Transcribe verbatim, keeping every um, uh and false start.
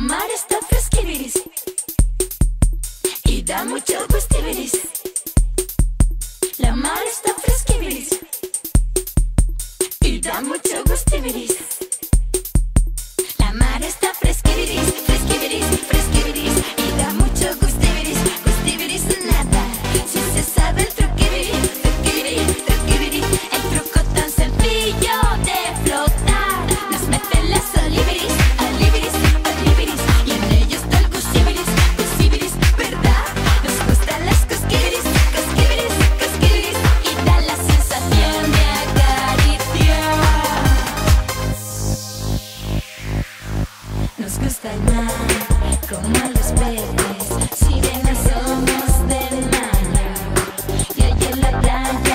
mar está fresquibiris y da mucho gustibiris. La mar está fresquibiris y da mucho gustibiris. La mar está fresquibiris, fresquibiris, fresquibiris y da mucho gustibiris, gustibiris nada. Si se sabe el truquibiri, truquibiri, truquibiri, el truco tan sencillo de flotar. Nos meten las oliviris, oliviris, oliviris y en ellos está el gustibiris, gustibiris, ¿verdad? Nos gustan las cosquibiris, cosquibiris, cosquibiris y da la sensación de acariciar. Nos gusta el mar como a los peces, sirenas somos del mar y allí en la playa